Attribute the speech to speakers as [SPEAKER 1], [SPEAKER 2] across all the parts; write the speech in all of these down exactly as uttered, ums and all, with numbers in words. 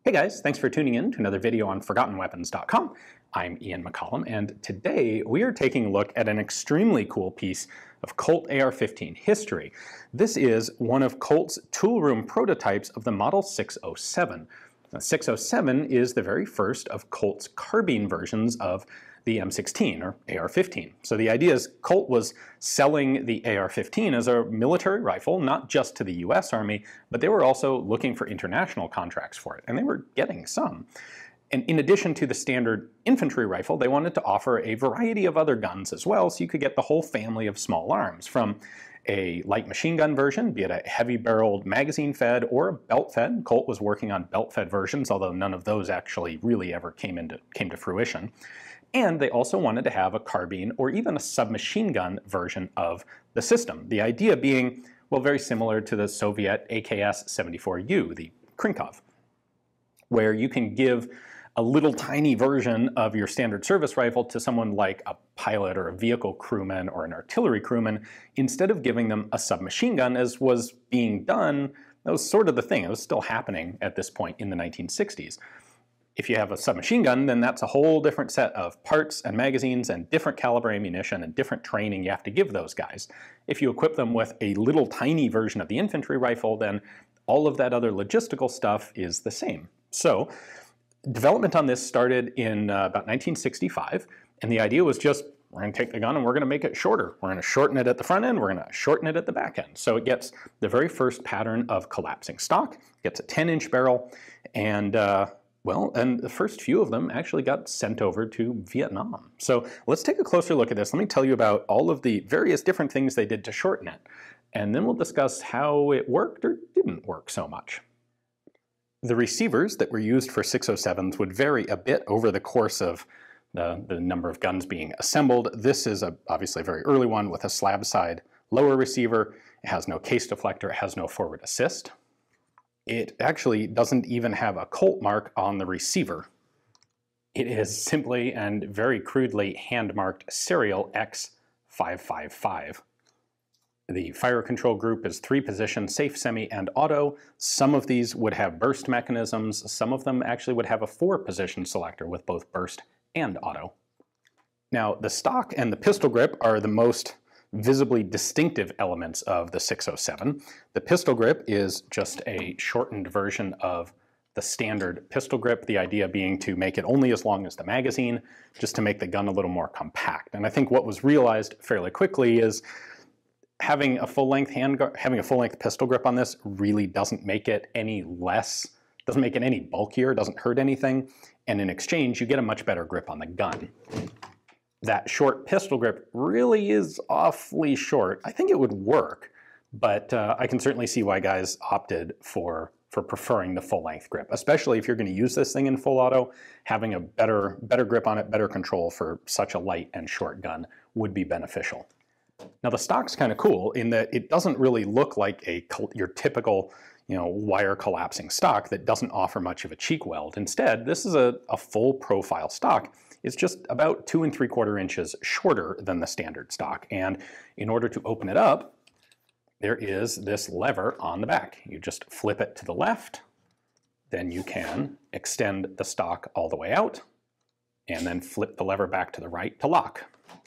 [SPEAKER 1] Hey guys, thanks for tuning in to another video on forgotten weapons dot com. I'm Ian McCollum, and today we are taking a look at an extremely cool piece of Colt A R fifteen history. This is one of Colt's toolroom prototypes of the Model six oh seven. Now, six oh seven is the very first of Colt's carbine versions of the M sixteen, or A R fifteen. So the idea is Colt was selling the A R fifteen as a military rifle, not just to the U S Army, but they were also looking for international contracts for it, and they were getting some. And in addition to the standard infantry rifle, they wanted to offer a variety of other guns as well, so you could get the whole family of small arms, from a light machine gun version, be it a heavy-barreled magazine-fed or a belt-fed. Colt was working on belt-fed versions, although none of those actually really ever came into came to fruition. And they also wanted to have a carbine or even a submachine gun version of the system. The idea being, well, very similar to the Soviet A K S seventy-four U, the Krinkov, where you can give a little tiny version of your standard service rifle to someone like a pilot or a vehicle crewman or an artillery crewman, instead of giving them a submachine gun, as was being done. That was sort of the thing. It was still happening at this point in the nineteen sixties. If you have a submachine gun, then that's a whole different set of parts and magazines and different caliber ammunition and different training you have to give those guys. If you equip them with a little tiny version of the infantry rifle, then all of that other logistical stuff is the same. So development on this started in uh, about nineteen sixty-five, and the idea was just, we're going to take the gun and we're going to make it shorter. We're going to shorten it at the front end, we're going to shorten it at the back end. So it gets the very first pattern of collapsing stock, gets a ten inch barrel, and uh, well, and the first few of them actually got sent over to Vietnam. So let's take a closer look at this. Let me tell you about all of the various different things they did to shorten it, and then we'll discuss how it worked or didn't work so much. The receivers that were used for six oh sevens would vary a bit over the course of the, the number of guns being assembled. This is a, obviously a very early one with a slab side lower receiver. It has no case deflector, it has no forward assist. It actually doesn't even have a Colt mark on the receiver. It is simply and very crudely hand-marked serial X five five five. The fire control group is three position, safe, semi, and auto. Some of these would have burst mechanisms. Some of them actually would have a four position selector with both burst and auto. Now, the stock and the pistol grip are the most visibly distinctive elements of the six oh seven. The pistol grip is just a shortened version of the standard pistol grip, the idea being to make it only as long as the magazine, just to make the gun a little more compact. And I think what was realized fairly quickly is having a full-length handguard, having a full-length pistol grip on this really doesn't make it any less, doesn't make it any bulkier, doesn't hurt anything, and in exchange you get a much better grip on the gun. That short pistol grip really is awfully short. I think it would work, but uh, I can certainly see why guys opted for, for preferring the full-length grip, especially if you're going to use this thing in full auto. Having a better, better grip on it, better control for such a light and short gun would be beneficial. Now the stock's kind of cool in that it doesn't really look like a your typical, you know, wire collapsing stock that doesn't offer much of a cheek weld. Instead, this is a, a full profile stock. It's just about two and three quarter inches shorter than the standard stock. And in order to open it up, there is this lever on the back. You just flip it to the left, then you can extend the stock all the way out, and then flip the lever back to the right to lock.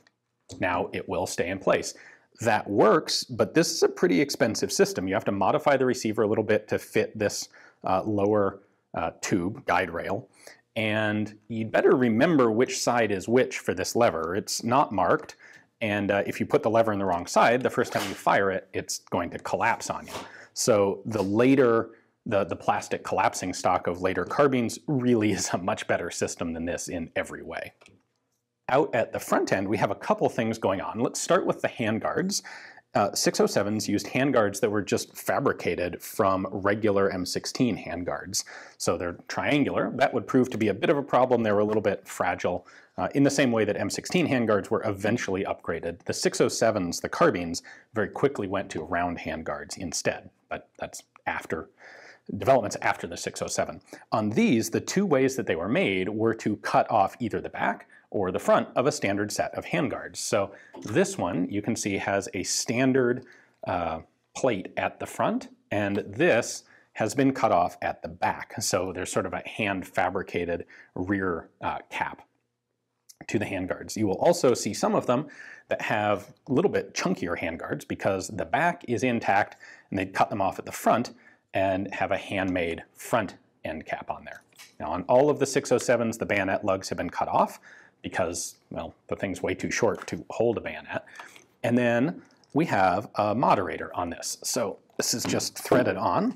[SPEAKER 1] Now it will stay in place. That works, but this is a pretty expensive system. You have to modify the receiver a little bit to fit this uh, lower uh, tube guide rail. And you'd better remember which side is which for this lever. It's not marked, and uh, if you put the lever in the wrong side, the first time you fire it, it's going to collapse on you. So the later, the, the plastic collapsing stock of later carbines really is a much better system than this in every way. Out at the front end, we have a couple things going on. Let's start with the handguards. Uh, six oh sevens used handguards that were just fabricated from regular M sixteen handguards. So they're triangular. That would prove to be a bit of a problem. They were a little bit fragile, uh, in the same way that M sixteen handguards were eventually upgraded. The six oh sevens, the carbines, very quickly went to round handguards instead, but that's after developments after the six oh seven. On these, the two ways that they were made were to cut off either the back or the front of a standard set of handguards. So this one, you can see, has a standard uh, plate at the front, and this has been cut off at the back. So there's sort of a hand-fabricated rear uh, cap to the handguards. You will also see some of them that have a little bit chunkier handguards because the back is intact and they cut them off at the front and have a handmade front end cap on there. Now on all of the six oh sevens, the bayonet lugs have been cut off because, well, the thing's way too short to hold a bayonet. And then we have a moderator on this. So this is just threaded on.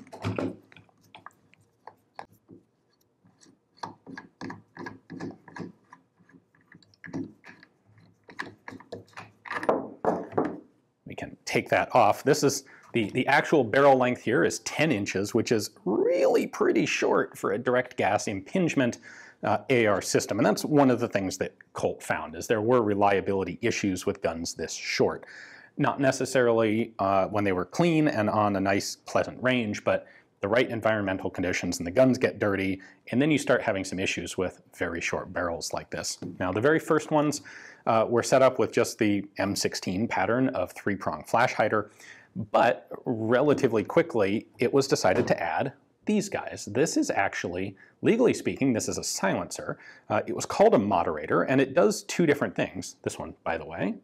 [SPEAKER 1] We can take that off. This is the, the actual barrel length here is ten inches, which is really pretty short for a direct gas impingement uh, A R system. And that's one of the things that Colt found, is there were reliability issues with guns this short. Not necessarily uh, when they were clean and on a nice, pleasant range, but the right environmental conditions and the guns get dirty, and then you start having some issues with very short barrels like this. Now, the very first ones uh, were set up with just the M sixteen pattern of three-prong flash hider, but relatively quickly it was decided to add these guys. This is actually, legally speaking, this is a silencer. Uh, it was called a moderator, and it does two different things. This one, by the way,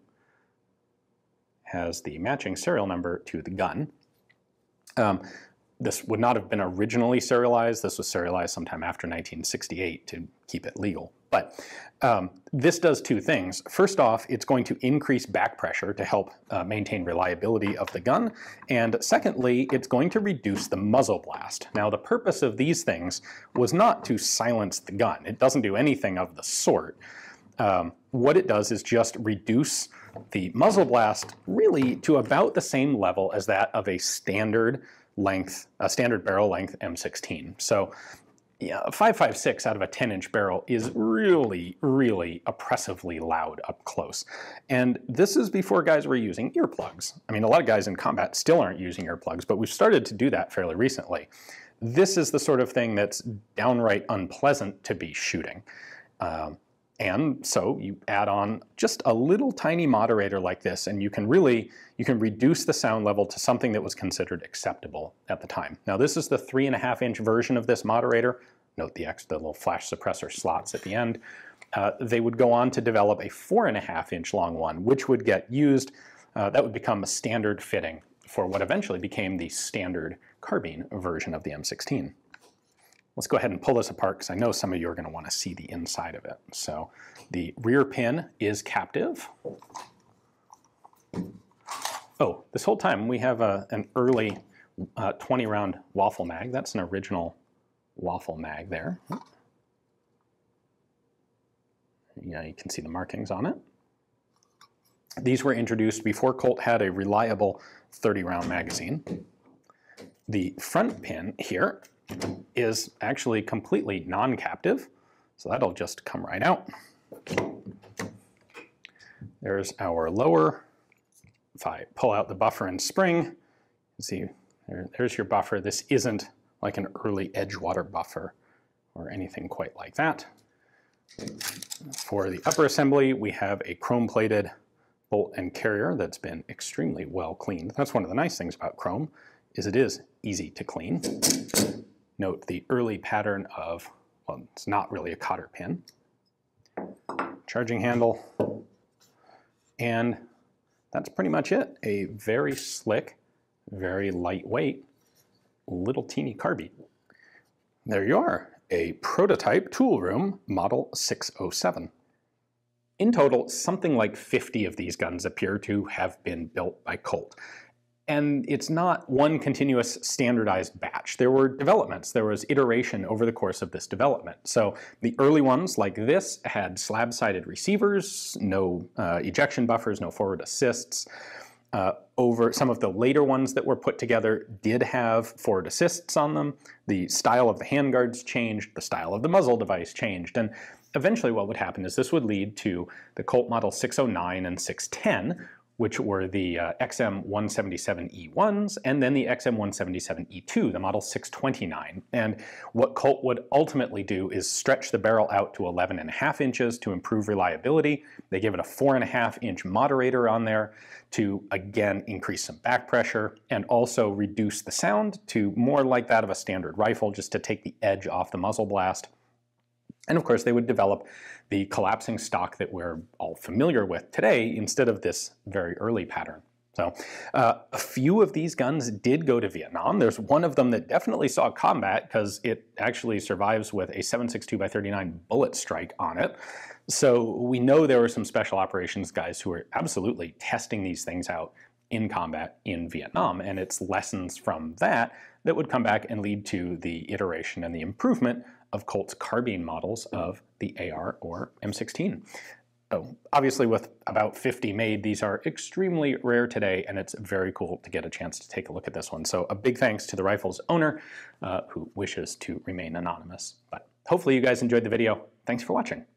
[SPEAKER 1] has the matching serial number to the gun. Um, this would not have been originally serialized. This was serialized sometime after nineteen sixty-eight to keep it legal. But um, this does two things. First off, it's going to increase back pressure to help uh, maintain reliability of the gun. And secondly, it's going to reduce the muzzle blast. Now, the purpose of these things was not to silence the gun. It doesn't do anything of the sort. Um, what it does is just reduce the muzzle blast really to about the same level as that of a standard length, a standard barrel length M sixteen. So yeah, a five five six out of a ten inch barrel is really, really oppressively loud up close. And this is before guys were using earplugs. I mean, a lot of guys in combat still aren't using earplugs, but we've started to do that fairly recently. This is the sort of thing that's downright unpleasant to be shooting. Um, And so you add on just a little tiny moderator like this, and you can really, you can reduce the sound level to something that was considered acceptable at the time. Now this is the three and a half inch version of this moderator. Note the, X, the little flash suppressor slots at the end. Uh, they would go on to develop a four and a half inch long one, which would get used, uh, that would become a standard fitting for what eventually became the standard carbine version of the M sixteen. Let's go ahead and pull this apart because I know some of you are going to want to see the inside of it. So the rear pin is captive. Oh, this whole time we have a, an early uh, twenty round waffle mag. That's an original waffle mag there. Yeah, you can see the markings on it. These were introduced before Colt had a reliable thirty round magazine. The front pin here is actually completely non-captive, so that'll just come right out. There's our lower. If I pull out the buffer and spring, you can see there, there's your buffer. This isn't like an early Edgewater buffer or anything quite like that. For the upper assembly, we have a chrome-plated bolt and carrier that's been extremely well cleaned. That's one of the nice things about chrome, is it is easy to clean. Note the early pattern of, well, it's not really a cotter pin. Charging handle. And that's pretty much it. A very slick, very lightweight, little teeny carbine. There you are, a prototype tool room model six oh seven. In total, something like fifty of these guns appear to have been built by Colt. And it's not one continuous standardized batch. There were developments, there was iteration over the course of this development. So the early ones like this had slab-sided receivers, no uh, ejection buffers, no forward assists. Uh, over some of the later ones that were put together did have forward assists on them. The style of the handguards changed, the style of the muzzle device changed, and eventually what would happen is this would lead to the Colt Model six oh nine and six ten, which were the uh, X M one seventy-seven E ones, and then the X M one seventy-seven E two, the model six twenty-nine. And what Colt would ultimately do is stretch the barrel out to eleven and a half inches to improve reliability. They give it a four and a half inch moderator on there to, again, increase some back pressure and also reduce the sound to more like that of a standard rifle, just to take the edge off the muzzle blast. And of course, they would develop the collapsing stock that we're all familiar with today instead of this very early pattern. So uh, a few of these guns did go to Vietnam. There's one of them that definitely saw combat because it actually survives with a seven six two by thirty-nine bullet strike on it. So we know there were some special operations guys who were absolutely testing these things out in combat in Vietnam, and it's lessons from that that would come back and lead to the iteration and the improvement of Colt's carbine models of the A R or M sixteen. So obviously with about fifty made, these are extremely rare today, and it's very cool to get a chance to take a look at this one. So a big thanks to the rifle's owner uh, who wishes to remain anonymous. But hopefully you guys enjoyed the video. Thanks for watching.